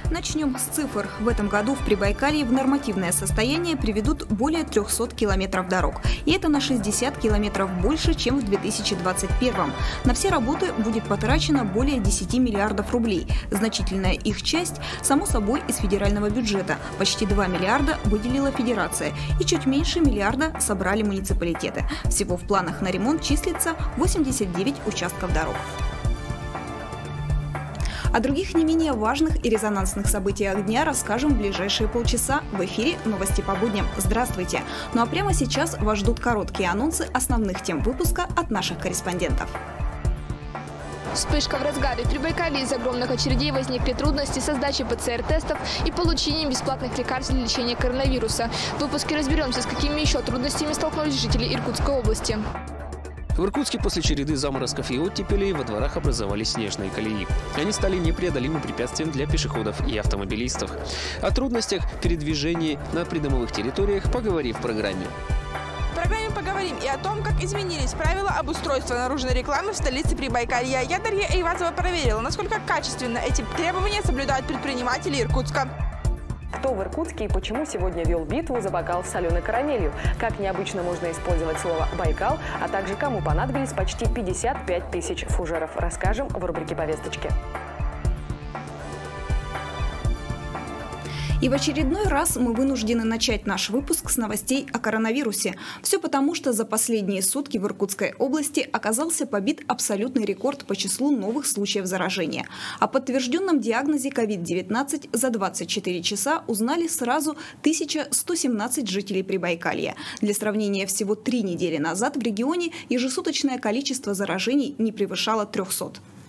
Начнем с цифр. В этом году в Прибайкалье в нормативное состояние приведут более 300 километров дорог. И это на 60 километров больше, чем в 2021. На все работы будет потрачено более 10 миллиардов рублей. Значительная их часть, само собой, из федерального бюджета. Почти 2 миллиарда выделила федерация. И чуть меньше миллиарда собрали муниципалитеты. Всего в планах на ремонт числится 89 участков дорог. О других не менее важных и резонансных событиях дня расскажем в ближайшие полчаса. В эфире «Новости по будням». Здравствуйте! Ну а прямо сейчас вас ждут короткие анонсы основных тем выпуска от наших корреспондентов. Вспышка в разгаре. В Прибайкалье из огромных очередей возникли трудности со сдачей ПЦР-тестов и получением бесплатных лекарств для лечения коронавируса. В выпуске разберемся, с какими еще трудностями столкнулись жители Иркутской области. В Иркутске после череды заморозков и оттепелей во дворах образовались снежные колеи. Они стали непреодолимым препятствием для пешеходов и автомобилистов. О трудностях передвижения на придомовых территориях поговорим в программе. В программе поговорим и о том, как изменились правила обустройства наружной рекламы в столице Прибайкалья. Я, Дарья Эйвазова, проверила, насколько качественно эти требования соблюдают предприниматели Иркутска. Кто в Иркутске и почему сегодня вел битву за бокал с соленой карамелью? Как необычно можно использовать слово «Байкал», а также кому понадобились почти 55 тысяч фужеров. Расскажем в рубрике «Повесточки». И в очередной раз мы вынуждены начать наш выпуск с новостей о коронавирусе. Все потому, что за последние сутки в Иркутской области оказался побит абсолютный рекорд по числу новых случаев заражения. О подтвержденном диагнозе COVID-19 за 24 часа узнали сразу 1117 жителей Прибайкалья. Для сравнения, всего 3 недели назад в регионе ежесуточное количество заражений не превышало 300.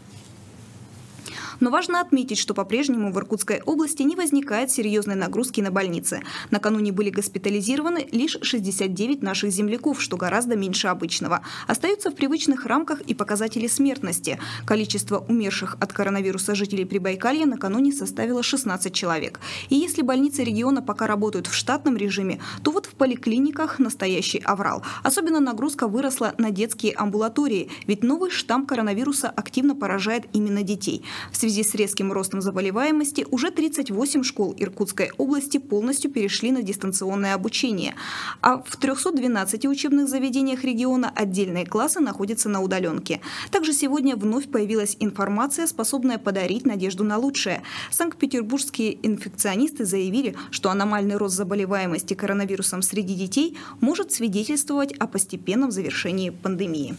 Но важно отметить, что по-прежнему в Иркутской области не возникает серьезной нагрузки на больницы. Накануне были госпитализированы лишь 69 наших земляков, что гораздо меньше обычного. Остаются в привычных рамках и показатели смертности. Количество умерших от коронавируса жителей Прибайкалья накануне составило 16 человек. И если больницы региона пока работают в штатном режиме, то вот в поликлиниках настоящий аврал. Особенно нагрузка выросла на детские амбулатории, ведь новый штамм коронавируса активно поражает именно детей. В связи с резким ростом заболеваемости уже 38 школ Иркутской области полностью перешли на дистанционное обучение. А в 312 учебных заведениях региона отдельные классы находятся на удаленке. Также сегодня вновь появилась информация, способная подарить надежду на лучшее. Санкт-петербургские инфекционисты заявили, что аномальный рост заболеваемости коронавирусом среди детей может свидетельствовать о постепенном завершении пандемии.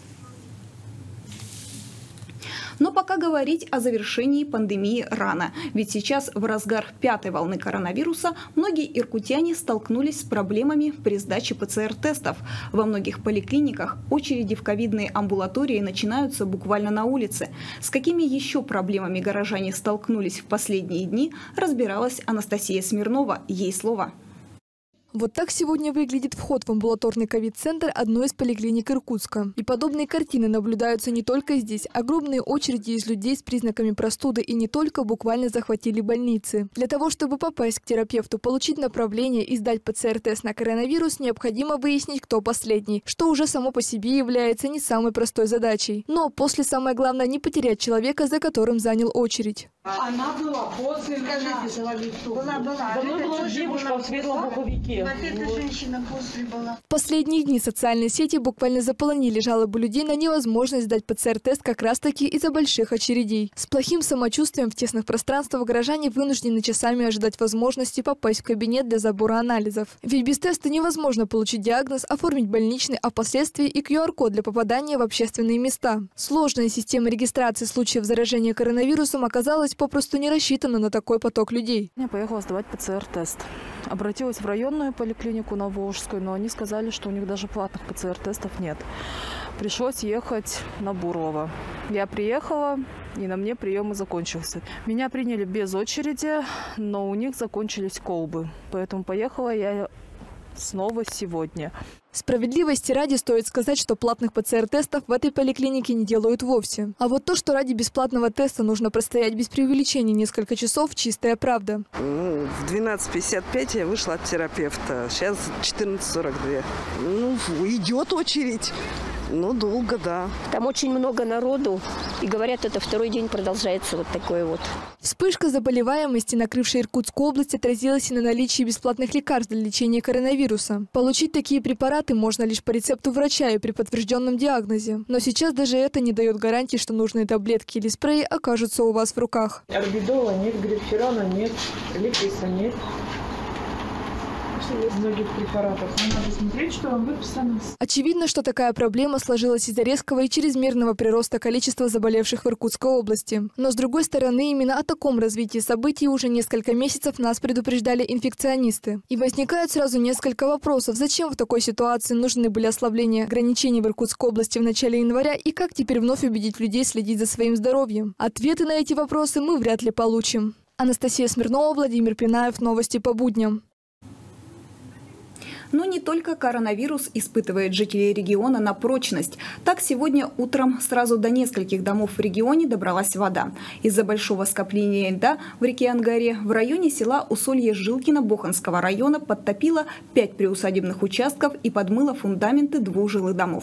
Но пока говорить о завершении пандемии рано. Ведь сейчас, в разгар 5-й волны коронавируса, многие иркутяне столкнулись с проблемами при сдаче ПЦР-тестов. Во многих поликлиниках очереди в ковидные амбулатории начинаются буквально на улице. С какими еще проблемами горожане столкнулись в последние дни, разбиралась Анастасия Смирнова. Ей слово. Вот так сегодня выглядит вход в амбулаторный ковид-центр одной из поликлиник Иркутска. И подобные картины наблюдаются не только здесь. Огромные очереди из людей с признаками простуды и не только буквально захватили больницы. Для того, чтобы попасть к терапевту, получить направление и сдать ПЦР-тест на коронавирус, необходимо выяснить, кто последний, что уже само по себе является не самой простой задачей. Но после самое главное – не потерять человека, за которым занял очередь. Она была после меня. Была девушка в светлом пуховике. Вот эта женщина после была. В последние дни социальные сети буквально заполонили жалобы людей на невозможность сдать ПЦР-тест как раз-таки из-за больших очередей. С плохим самочувствием в тесных пространствах горожане вынуждены часами ожидать возможности попасть в кабинет для забора анализов. Ведь без теста невозможно получить диагноз, оформить больничный, а впоследствии и QR-код для попадания в общественные места. Сложная система регистрации случаев заражения коронавирусом оказалась попросту не рассчитана на такой поток людей. Я поехала сдавать ПЦР-тест. Обратилась в районную поликлинику на Волжскую, но они сказали, что у них даже платных ПЦР-тестов нет. Пришлось ехать на Бурлова. Я приехала, и на мне прием и закончился. Меня приняли без очереди, но у них закончились колбы. Поэтому поехала я снова сегодня. Справедливости ради стоит сказать, что платных ПЦР-тестов в этой поликлинике не делают вовсе. А вот то, что ради бесплатного теста нужно простоять без преувеличения несколько часов, чистая правда. В 12:55 я вышла от терапевта. Сейчас 14:42. Идет очередь. Ну, долго, да. Там очень много народу, и говорят, это второй день продолжается вот такое вот. Вспышка заболеваемости, накрывшая Иркутскую область, отразилась и на наличии бесплатных лекарств для лечения коронавируса. Получить такие препараты можно лишь по рецепту врача и при подтвержденном диагнозе. Но сейчас даже это не дает гарантии, что нужные таблетки или спреи окажутся у вас в руках. Орбидола нет, гриппирона нет, липриса нет. Многих препаратов. Надо смотреть, что вам выписано. Очевидно, что такая проблема сложилась из-за резкого и чрезмерного прироста количества заболевших в Иркутской области. Но с другой стороны, именно о таком развитии событий уже несколько месяцев нас предупреждали инфекционисты. И возникают сразу несколько вопросов. Зачем в такой ситуации нужны были ослабления ограничений в Иркутской области в начале января и как теперь вновь убедить людей следить за своим здоровьем? Ответы на эти вопросы мы вряд ли получим. Анастасия Смирнова, Владимир Пинаев. Новости по будням. Но не только коронавирус испытывает жителей региона на прочность. Так, сегодня утром сразу до нескольких домов в регионе добралась вода. Из-за большого скопления льда в реке Ангаре в районе села Усолье-Жилкино Боханского района подтопило 5 приусадебных участков и подмыло фундаменты 2 жилых домов.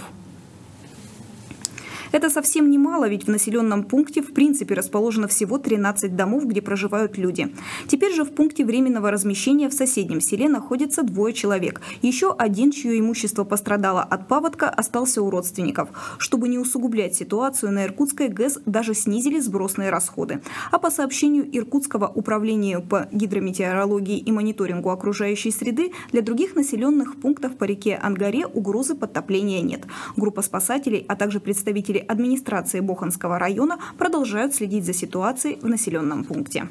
Это совсем немало, ведь в населенном пункте в принципе расположено всего 13 домов, где проживают люди. Теперь же в пункте временного размещения в соседнем селе находится 2 человек. Еще один, чье имущество пострадало от паводка, остался у родственников. Чтобы не усугублять ситуацию, на Иркутской ГЭС даже снизили сбросные расходы. А по сообщению Иркутского управления по гидрометеорологии и мониторингу окружающей среды, для других населенных пунктов по реке Ангаре угрозы подтопления нет. Группа спасателей, а также представители администрации Боханского района продолжают следить за ситуацией в населенном пункте.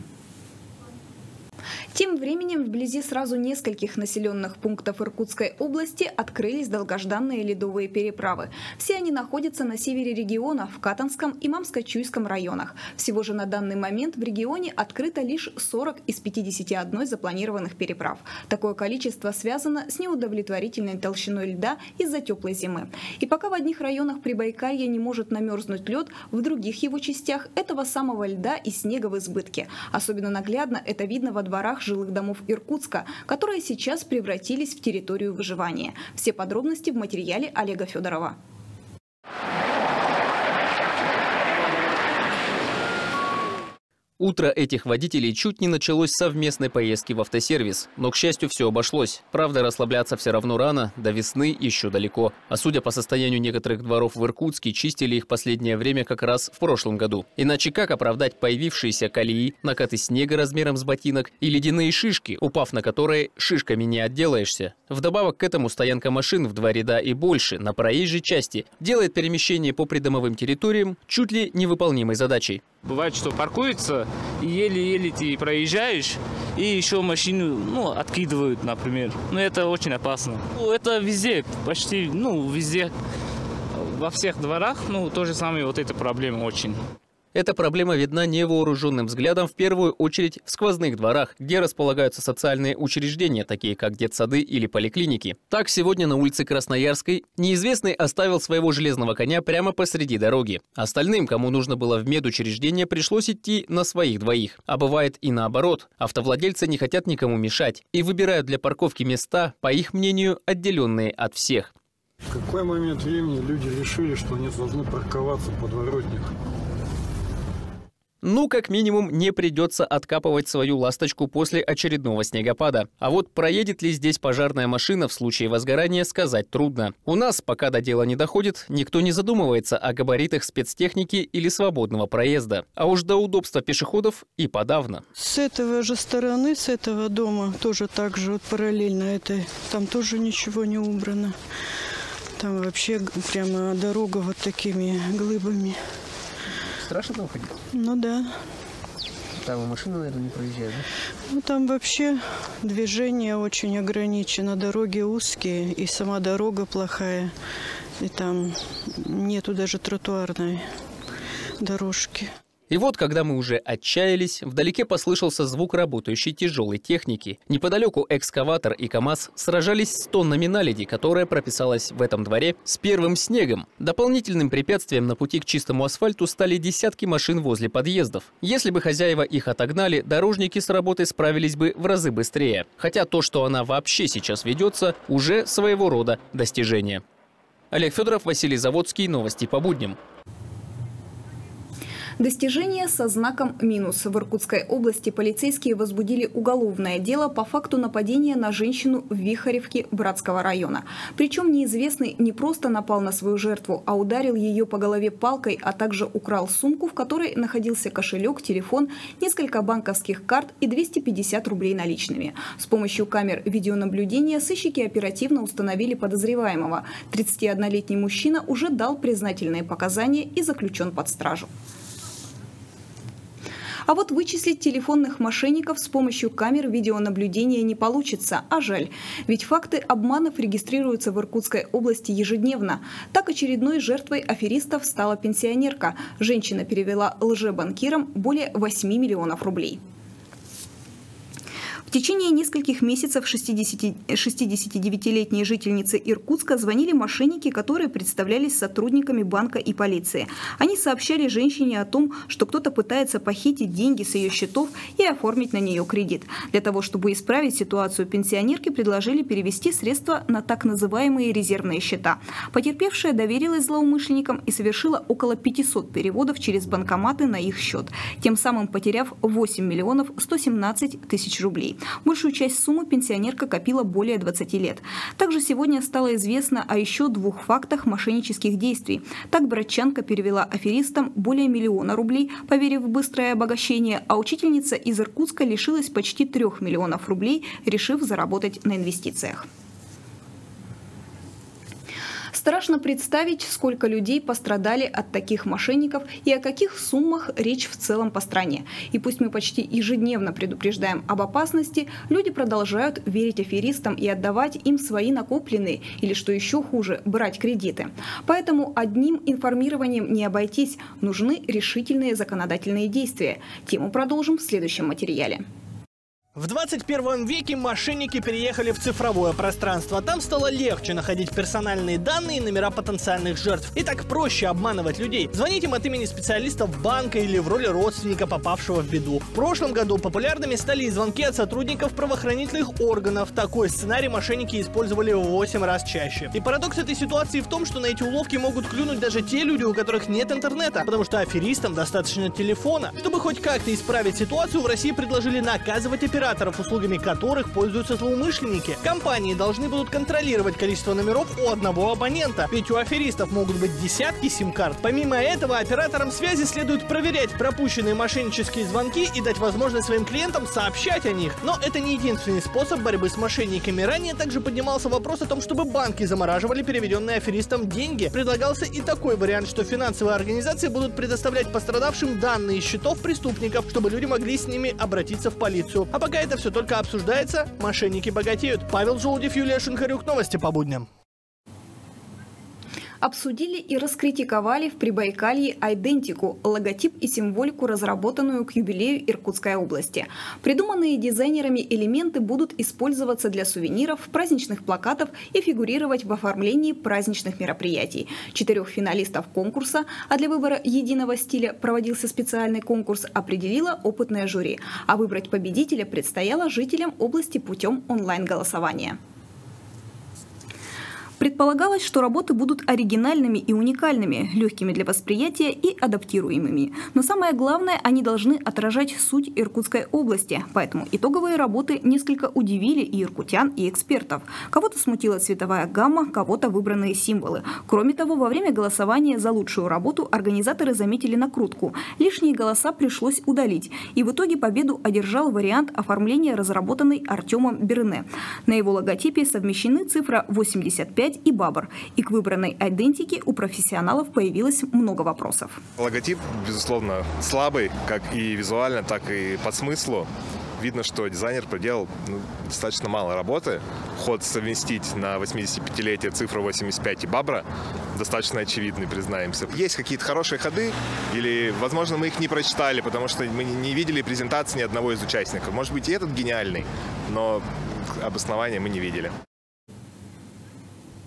Тем временем вблизи сразу нескольких населенных пунктов Иркутской области открылись долгожданные ледовые переправы. Все они находятся на севере региона, в Катанском и Мамско-Чуйском районах. Всего же на данный момент в регионе открыто лишь 40 из 51 запланированных переправ. Такое количество связано с неудовлетворительной толщиной льда из-за теплой зимы. И пока в одних районах Прибайкалья не может намерзнуть лед, в других его частях этого самого льда и снега в избытке. Особенно наглядно это видно во дворах жилых домов Иркутска, которые сейчас превратились в территорию выживания. Все подробности в материале Олега Федорова. Утро этих водителей чуть не началось с совместной поездки в автосервис. Но, к счастью, все обошлось. Правда, расслабляться все равно рано, до весны еще далеко. А судя по состоянию некоторых дворов в Иркутске, чистили их последнее время как раз в прошлом году. Иначе как оправдать появившиеся колеи, накаты снега размером с ботинок и ледяные шишки, упав на которые шишками не отделаешься? Вдобавок к этому стоянка машин в 2 ряда и больше на проезжей части делает перемещение по придомовым территориям чуть ли невыполнимой задачей. Бывает, что паркуется, и еле-еле ты проезжаешь, и еще машину откидывают, например. Но это очень опасно. Это везде, почти, везде, во всех дворах, то же самое, вот эта проблема очень. Эта проблема видна невооруженным взглядом в первую очередь в сквозных дворах, где располагаются социальные учреждения, такие как детсады или поликлиники. Так, сегодня на улице Красноярской неизвестный оставил своего железного коня прямо посреди дороги. Остальным, кому нужно было в медучреждение, пришлось идти на своих двоих. А бывает и наоборот. Автовладельцы не хотят никому мешать и выбирают для парковки места, по их мнению, отделенные от всех. В какой момент времени люди решили, что они должны парковаться в подворотнях? Как минимум, не придется откапывать свою ласточку после очередного снегопада. А вот проедет ли здесь пожарная машина в случае возгорания, сказать трудно. У нас, пока до дела не доходит, никто не задумывается о габаритах спецтехники или свободного проезда. А уж до удобства пешеходов и подавно. С этого же стороны, с этого дома, тоже так же, параллельно этой, там тоже ничего не убрано. Там вообще прямо дорога вот такими глыбами. Страшно там ходить? Ну да. Там и машины, наверное, не проезжают, да? Там вообще движение очень ограничено. Дороги узкие, и сама дорога плохая. И там нету даже тротуарной дорожки. И вот, когда мы уже отчаялись, вдалеке послышался звук работающей тяжелой техники. Неподалеку экскаватор и КАМАЗ сражались с тоннами наледи, которая прописалась в этом дворе с первым снегом. Дополнительным препятствием на пути к чистому асфальту стали десятки машин возле подъездов. Если бы хозяева их отогнали, дорожники с работой справились бы в разы быстрее. Хотя то, что она вообще сейчас ведется, уже своего рода достижение. Олег Федоров, Василий Заводский. Новости по будням. Достижение со знаком минус. В Иркутской области полицейские возбудили уголовное дело по факту нападения на женщину в Вихаревке Братского района. Причем неизвестный не просто напал на свою жертву, а ударил ее по голове палкой, а также украл сумку, в которой находился кошелек, телефон, несколько банковских карт и 250 рублей наличными. С помощью камер видеонаблюдения сыщики оперативно установили подозреваемого. 31-летний мужчина уже дал признательные показания и заключен под стражу. А вот вычислить телефонных мошенников с помощью камер видеонаблюдения не получится, а жаль. Ведь факты обманов регистрируются в Иркутской области ежедневно. Так очередной жертвой аферистов стала пенсионерка. Женщина перевела лжебанкирам более 8 миллионов рублей. В течение нескольких месяцев 69-летней жительнице Иркутска звонили мошенники, которые представлялись сотрудниками банка и полиции. Они сообщали женщине о том, что кто-то пытается похитить деньги с ее счетов и оформить на нее кредит. Для того, чтобы исправить ситуацию, пенсионерке предложили перевести средства на так называемые резервные счета. Потерпевшая доверилась злоумышленникам и совершила около 500 переводов через банкоматы на их счет, тем самым потеряв 8 миллионов 117 тысяч рублей. Большую часть суммы пенсионерка копила более 20 лет. Также сегодня стало известно о еще 2 фактах мошеннических действий. Так братчанка перевела аферистам более 1 миллиона рублей, поверив в быстрое обогащение, а учительница из Иркутска лишилась почти 3 миллионов рублей, решив заработать на инвестициях. Страшно представить, сколько людей пострадали от таких мошенников и о каких суммах речь в целом по стране. И пусть мы почти ежедневно предупреждаем об опасности, люди продолжают верить аферистам и отдавать им свои накопленные или, что еще хуже, брать кредиты. Поэтому одним информированием не обойтись, нужны решительные законодательные действия. Тему продолжим в следующем материале. В 21 веке мошенники переехали в цифровое пространство. Там стало легче находить персональные данные и номера потенциальных жертв. И так проще обманывать людей. Звонить им от имени специалистов банка или в роли родственника, попавшего в беду. В прошлом году популярными стали и звонки от сотрудников правоохранительных органов. Такой сценарий мошенники использовали в 8 раз чаще. И парадокс этой ситуации в том, что на эти уловки могут клюнуть даже те люди, у которых нет интернета. Потому что аферистам достаточно телефона. Чтобы хоть как-то исправить ситуацию, в России предложили наказывать операторов, услугами которых пользуются злоумышленники. Компании должны будут контролировать количество номеров у одного абонента, ведь у аферистов могут быть десятки сим-карт. Помимо этого, операторам связи следует проверять пропущенные мошеннические звонки и дать возможность своим клиентам сообщать о них. Но это не единственный способ борьбы с мошенниками. Ранее также поднимался вопрос о том, чтобы банки замораживали переведенные аферистам деньги. Предлагался и такой вариант, что финансовые организации будут предоставлять пострадавшим данные счетов преступников, чтобы люди могли с ними обратиться в полицию. А пока это все только обсуждается, мошенники богатеют. Павел Желудев, Юлия Шинкарюк. Новости по будням. Обсудили и раскритиковали в Прибайкалье идентику, логотип и символику, разработанную к юбилею Иркутской области. Придуманные дизайнерами элементы будут использоваться для сувениров, праздничных плакатов и фигурировать в оформлении праздничных мероприятий. 4 финалистов конкурса, а для выбора единого стиля проводился специальный конкурс, определило опытное жюри. А выбрать победителя предстояло жителям области путем онлайн-голосования. Предполагалось, что работы будут оригинальными и уникальными, легкими для восприятия и адаптируемыми. Но самое главное, они должны отражать суть Иркутской области. Поэтому итоговые работы несколько удивили и иркутян, и экспертов. Кого-то смутила цветовая гамма, кого-то выбранные символы. Кроме того, во время голосования за лучшую работу организаторы заметили накрутку. Лишние голоса пришлось удалить. И в итоге победу одержал вариант оформления, разработанный Артемом Берне. На его логотипе совмещены цифра 85 и бабр. И к выбранной идентике у профессионалов появилось много вопросов. Логотип, безусловно, слабый, как и визуально, так и по смыслу. Видно, что дизайнер проделал достаточно мало работы. Ход совместить на 85-летие цифру 85 и бабра достаточно очевидный, признаемся. Есть какие-то хорошие ходы, или, возможно, мы их не прочитали, потому что мы не видели презентации ни одного из участников. Может быть, и этот гениальный, но обоснования мы не видели.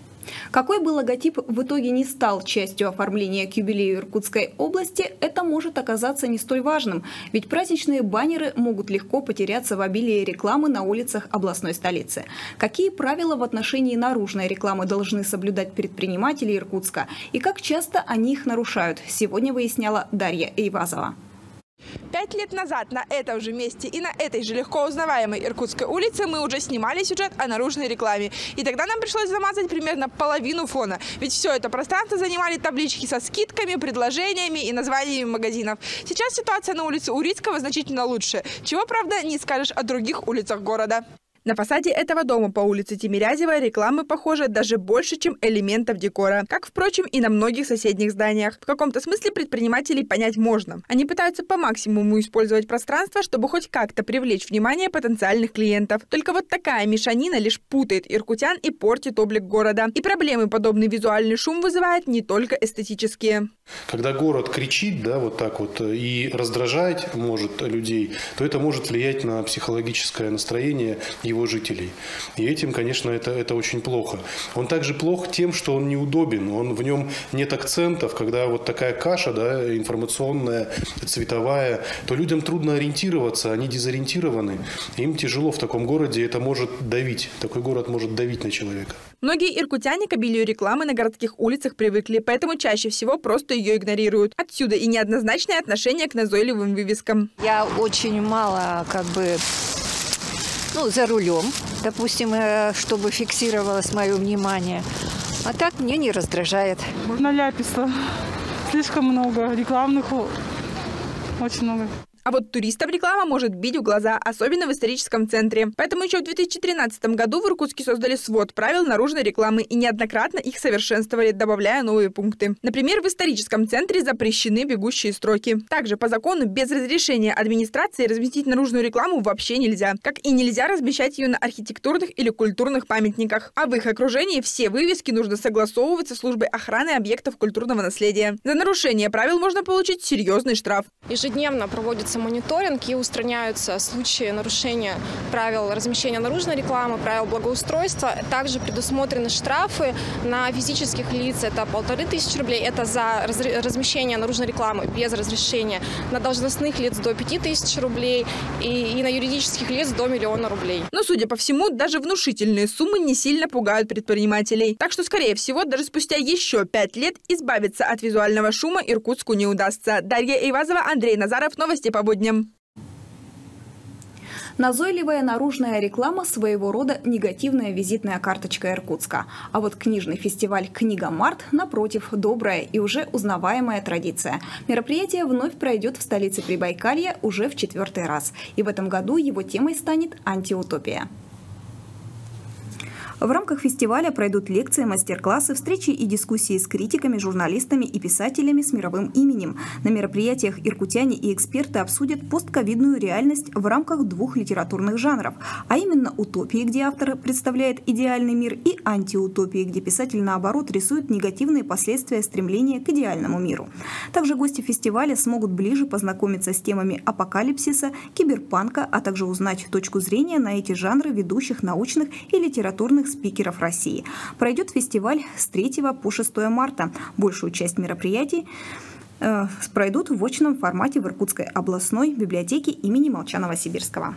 Какой бы логотип в итоге не стал частью оформления к юбилею Иркутской области, это может оказаться не столь важным, ведь праздничные баннеры могут легко потеряться в обилии рекламы на улицах областной столицы. Какие правила в отношении наружной рекламы должны соблюдать предприниматели Иркутска и как часто они их нарушают, сегодня выясняла Дарья Эйвазова. 5 лет назад на этом же месте и на этой же легко узнаваемой Иркутской улице мы уже снимали сюжет о наружной рекламе. И тогда нам пришлось замазать примерно половину фона. Ведь все это пространство занимали таблички со скидками, предложениями и названиями магазинов. Сейчас ситуация на улице Урицкого значительно лучше. Чего, правда, не скажешь о других улицах города. На фасаде этого дома по улице Тимирязева рекламы, похоже, даже больше, чем элементов декора. Как, впрочем, и на многих соседних зданиях. В каком-то смысле предпринимателей понять можно. Они пытаются по максимуму использовать пространство, чтобы хоть как-то привлечь внимание потенциальных клиентов. Только вот такая мешанина лишь путает иркутян и портит облик города. И проблемы подобный визуальный шум вызывает не только эстетические. Когда город кричит, да, вот так вот, и раздражать может людей, то это может влиять на психологическое настроение его жителей. И этим, конечно, это очень плохо. Он также плох тем, что он неудобен, в нем нет акцентов. Когда вот такая каша, да, информационная, цветовая, то людям трудно ориентироваться, они дезориентированы. Им тяжело в таком городе, это может давить. Такой город может давить на человека. Многие иркутяне к обилию рекламы на городских улицах привыкли, поэтому чаще всего просто ее игнорируют. Отсюда и неоднозначное отношение к назойливым вывескам. Я очень мало за рулем, допустим, чтобы фиксировалось мое внимание. А так мне не раздражает. Наляписто. Слишком много рекламных, очень много. А вот туристов реклама может бить в глаза, особенно в историческом центре. Поэтому еще в 2013 году в Иркутске создали свод правил наружной рекламы и неоднократно их совершенствовали, добавляя новые пункты. Например, в историческом центре запрещены бегущие строки. Также по закону без разрешения администрации разместить наружную рекламу вообще нельзя. Как и нельзя размещать ее на архитектурных или культурных памятниках. А в их окружении все вывески нужно согласовывать со службой охраны объектов культурного наследия. За нарушение правил можно получить серьезный штраф. Ежедневно проводится мониторинг и устраняются случаи нарушения правил размещения наружной рекламы, правил благоустройства. Также предусмотрены штрафы на физических лиц. Это 1500 рублей. Это за размещение наружной рекламы без разрешения. На должностных лиц до 5000 рублей и на юридических лиц до 1 000 000 рублей. Но, судя по всему, даже внушительные суммы не сильно пугают предпринимателей. Так что, скорее всего, даже спустя еще 5 лет избавиться от визуального шума Иркутску не удастся. Дарья Эйвазова, Андрей Назаров. Новости по будням. Назойливая наружная реклама – своего рода негативная визитная карточка Иркутска. А вот книжный фестиваль «Книга Март» напротив, добрая и уже узнаваемая традиция. Мероприятие вновь пройдет в столице Прибайкалья уже в 4-й раз. И в этом году его темой станет антиутопия. В рамках фестиваля пройдут лекции, мастер-классы, встречи и дискуссии с критиками, журналистами и писателями с мировым именем. На мероприятиях иркутяне и эксперты обсудят постковидную реальность в рамках 2 литературных жанров, а именно утопии, где автор представляет идеальный мир, и антиутопии, где писатель, наоборот, рисует негативные последствия стремления к идеальному миру. Также гости фестиваля смогут ближе познакомиться с темами апокалипсиса, киберпанка, а также узнать точку зрения на эти жанры ведущих научных и литературных спикеров России. Пройдет фестиваль с 3 по 6 марта. Большую часть мероприятий пройдут в очном формате в Иркутской областной библиотеке имени Молчанова-Сибирского.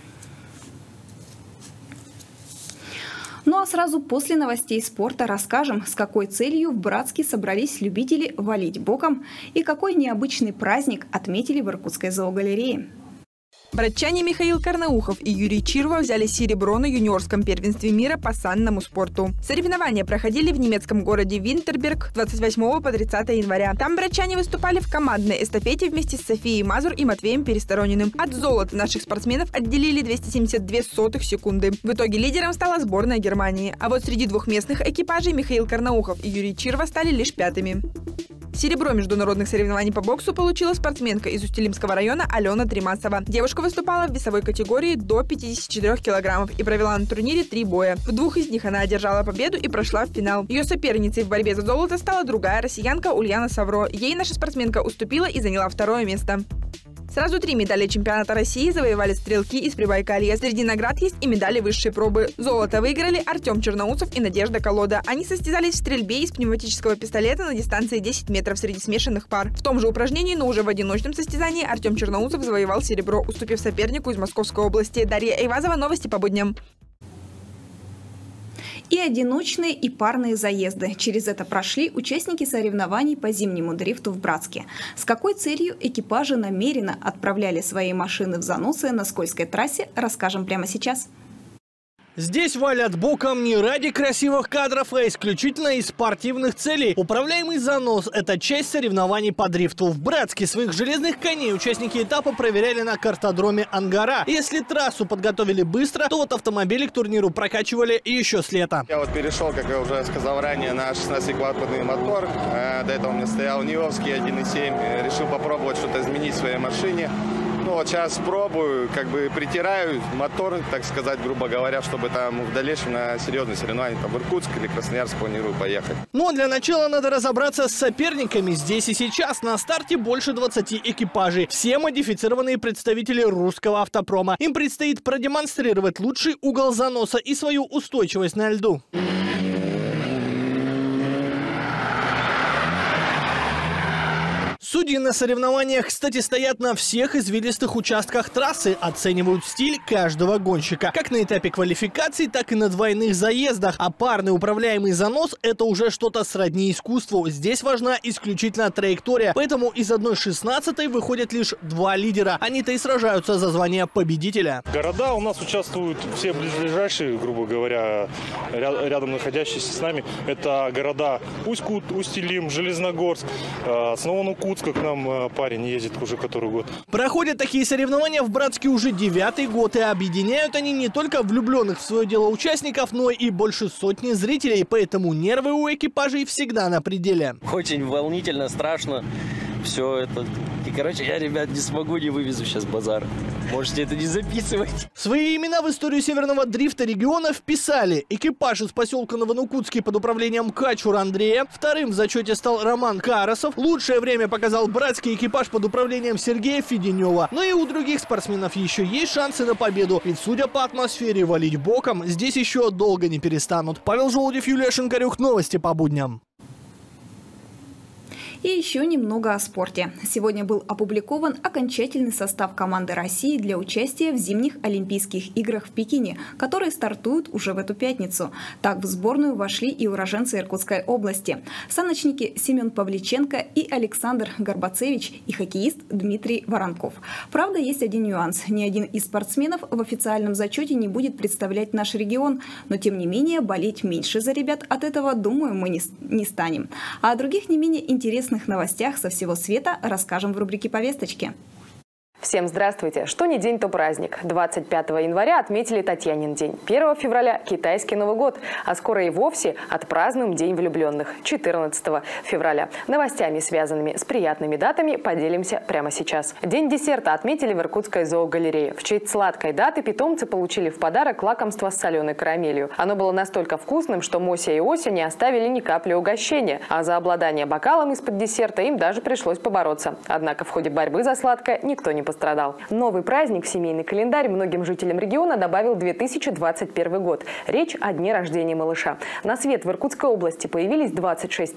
Ну а сразу после новостей спорта расскажем, с какой целью в Братске собрались любители валить боком и какой необычный праздник отметили в Иркутской зоогалерее. Братчане Михаил Карнаухов и Юрий Чирва взяли серебро на юниорском первенстве мира по санному спорту. Соревнования проходили в немецком городе Винтерберг 28 по 30 января. Там братчане выступали в командной эстафете вместе с Софией Мазур и Матвеем Пересторониным. От золота наших спортсменов отделили 272 секунды. В итоге лидером стала сборная Германии. А вот среди двухместных экипажей Михаил Карнаухов и Юрий Чирва стали лишь 5-ми. Серебро международных соревнований по боксу получила спортсменка из Устилимского района Алена Тримасова. Девушка выступала в весовой категории до 54 килограммов и провела на турнире 3 боя. В 2 из них она одержала победу и прошла в финал. Ее соперницей в борьбе за золото стала другая россиянка Ульяна Савро. Ей наша спортсменка уступила и заняла 2-е место. Сразу 3 медали чемпионата России завоевали стрелки из Прибайкалья. Среди наград есть и медали высшей пробы. Золото выиграли Артем Черноусов и Надежда Колода. Они состязались в стрельбе из пневматического пистолета на дистанции 10 метров среди смешанных пар. В том же упражнении, но уже в одиночном состязании, Артем Черноусов завоевал серебро, уступив сопернику из Московской области. Дарья Эйвазова, новости по будням. И одиночные, и парные заезды. Через это прошли участники соревнований по зимнему дрифту в Братске. С какой целью экипажи намеренно отправляли свои машины в заносы на скользкой трассе, расскажем прямо сейчас. Здесь валят боком не ради красивых кадров, а исключительно из спортивных целей. Управляемый занос – это часть соревнований по дрифту. В Братске своих железных коней участники этапа проверяли на картодроме Ангара. Если трассу подготовили быстро, то вот автомобили к турниру прокачивали еще с лета. Я вот перешел, как я уже сказал ранее, на 16-киловаттный мотор. До этого у меня стоял Ниовский 1.7. Решил попробовать что-то изменить в своей машине. Ну вот сейчас пробую, как бы притираю мотор, так сказать, грубо говоря, чтобы там в дальнейшем на серьезные соревнования, там в Иркутск или Красноярск планирую поехать. Но для начала надо разобраться с соперниками. Здесь и сейчас на старте больше 20 экипажей. Все модифицированные представители русского автопрома. Им предстоит продемонстрировать лучший угол заноса и свою устойчивость на льду. Судьи на соревнованиях, кстати, стоят на всех извилистых участках трассы, оценивают стиль каждого гонщика. Как на этапе квалификации, так и на двойных заездах. А парный управляемый занос – это уже что-то сродни искусству. Здесь важна исключительно траектория. Поэтому из 1/16 выходят лишь 2 лидера. Они-то и сражаются за звание победителя. Города у нас участвуют все ближайшие, грубо говоря, рядом находящиеся с нами. Это города Усть-Кут, Усть-Илим, Железногорск, с Новонукутска. К нам парень ездит уже который год. Проходят такие соревнования в Братске уже 9-й год. И объединяют они не только влюбленных в свое дело участников, но и больше сотни зрителей. Поэтому нервы у экипажей всегда на пределе. Очень волнительно, страшно. Все это. И, короче, я, ребят, не смогу, не вывезу сейчас базар. Можете это не записывать. Свои имена в историю северного дрифта региона вписали. Экипаж из поселка Новонукутский под управлением Качура Андрея. Вторым в зачете стал Роман Карасов. Лучшее время показал братский экипаж под управлением Сергея Феденева. Но и у других спортсменов еще есть шансы на победу. Ведь, судя по атмосфере, валить боком здесь еще долго не перестанут. Павел Желудев, Юлия Шинкарюк. Новости по будням. И еще немного о спорте. Сегодня был опубликован окончательный состав команды России для участия в зимних Олимпийских играх в Пекине, которые стартуют уже в эту пятницу. Так в сборную вошли и уроженцы Иркутской области. Саночники Семен Павличенко и Александр Горбацевич и хоккеист Дмитрий Воронков. Правда, есть один нюанс. Ни один из спортсменов в официальном зачете не будет представлять наш регион. Но тем не менее болеть меньше за ребят от этого, думаю, мы не станем. А о других не менее интересных новостях со всего света расскажем в рубрике «Повесточки». Всем здравствуйте! Что ни день, то праздник. 25 января отметили Татьянин день. 1 февраля – китайский Новый год. А скоро и вовсе отпразднуем День влюбленных. 14 февраля. Новостями, связанными с приятными датами, поделимся прямо сейчас. День десерта отметили в Иркутской зоогалерее. В честь сладкой даты питомцы получили в подарок лакомство с соленой карамелью. Оно было настолько вкусным, что Мося и Ося не оставили ни капли угощения. А за обладание бокалом из-под десерта им даже пришлось побороться. Однако в ходе борьбы за сладкое никто не пострадал. Новый праздник в семейный календарь многим жителям региона добавил 2021 год. Речь о дне рождения малыша. На свет в Иркутской области появились 26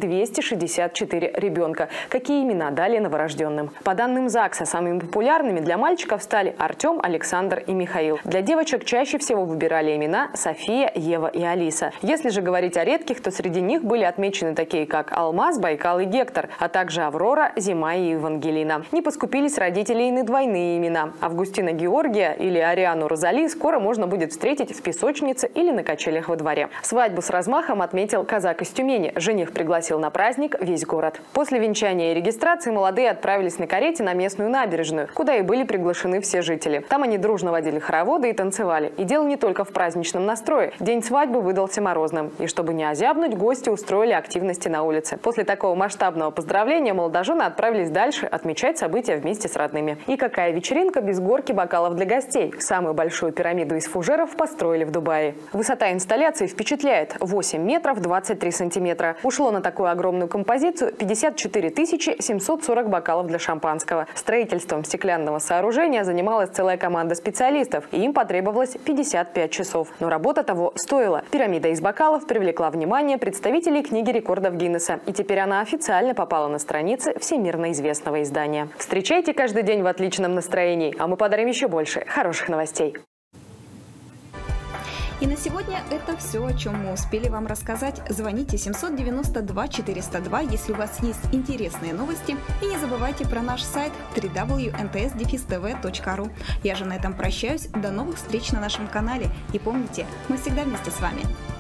264 ребенка. Какие имена дали новорожденным? По данным ЗАГСа, самыми популярными для мальчиков стали Артем, Александр и Михаил. Для девочек чаще всего выбирали имена София, Ева и Алиса. Если же говорить о редких, то среди них были отмечены такие, как Алмаз, Байкал и Гектор, а также Аврора, Зима и Евангелина. Не поскупились родители и на двойные имена. Августина Георгия или Ариану Розали скоро можно будет встретить в песочнице или на качелях во дворе. Свадьбу с размахом отметил казак из Тюмени. Жених пригласил на праздник весь город. После венчания и регистрации молодые отправились на карете на местную набережную, куда и были приглашены все жители. Там они дружно водили хороводы и танцевали. И дело не только в праздничном настрое. День свадьбы выдался морозным. И чтобы не озябнуть, гости устроили активности на улице. После такого масштабного поздравления молодожены отправились дальше отмечать события вместе с родными. фужерами. И какая вечеринка без горки бокалов для гостей. Самую большую пирамиду из фужеров построили в Дубае. Высота инсталляции впечатляет – 8 метров 23 сантиметра. Ушло на такую огромную композицию 54 740 бокалов для шампанского. Строительством стеклянного сооружения занималась целая команда специалистов, и им потребовалось 55 часов. Но работа того стоила. Пирамида из бокалов привлекла внимание представителей книги рекордов Гиннесса, и теперь она официально попала на страницы всемирно известного издания. Встречайте каждый день в отличном настроении, а мы подарим еще больше хороших новостей. И на сегодня это все, о чем мы успели вам рассказать. Звоните 792-402, если у вас есть интересные новости. И не забывайте про наш сайт www.nts-tv.ru. Я же на этом прощаюсь. До новых встреч на нашем канале. И помните, мы всегда вместе с вами.